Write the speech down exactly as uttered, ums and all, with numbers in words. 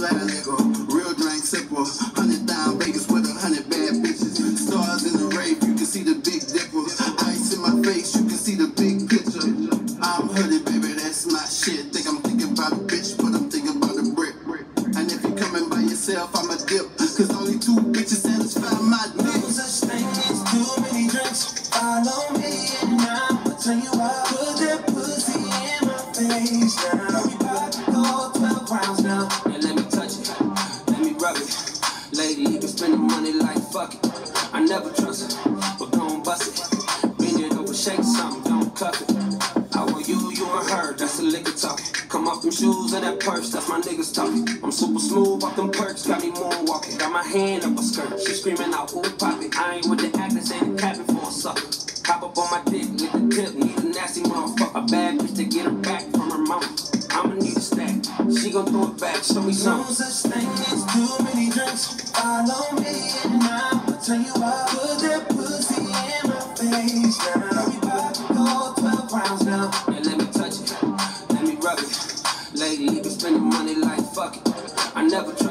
slide nigga, real drink sipper. Hundred down Vegas with a hundred bad bitches. Stars in the rave, you can see the big dipper. Ice in my face, you can see the big picture. I'm hooded, baby, that's my shit. Think I'm thinking about a bitch, but I'm thinking about a brick. And if you coming by yourself, I'm a dip. Cause only two bitches satisfy my dick. No such thing as too many drinks. Follow me and I'ma tell you why. Put that pussy in my face now. We about to go twelve rounds now. And let me touch it, let me rub it. Lady, you can spend the money like fuck it. I never trust it, but gon' bust it. Bend it over, shake something, don't cuff it. I want you, you and her, that's the liquor talking. Come off them shoes and that purse, that's my niggas talking. I'm super smooth off them perks, got me moonwalking. Got my hand up her skirt, she screaming out, ooh, pop it. I ain't with the actors, ain't capping for a sucker. Hop up on my dick, lick the tip, need a nasty motherfucker. A bad bitch to get her back from her mama. I'ma need a stack, she gon' throw it back, show me No something. such thing as too many drinks. Follow me and I'ma tell you why. Put that pussy in my face now. We about to go twelve rounds now. And let me touch it, let me rub it. Lady, you can spend the money like fuck it. I never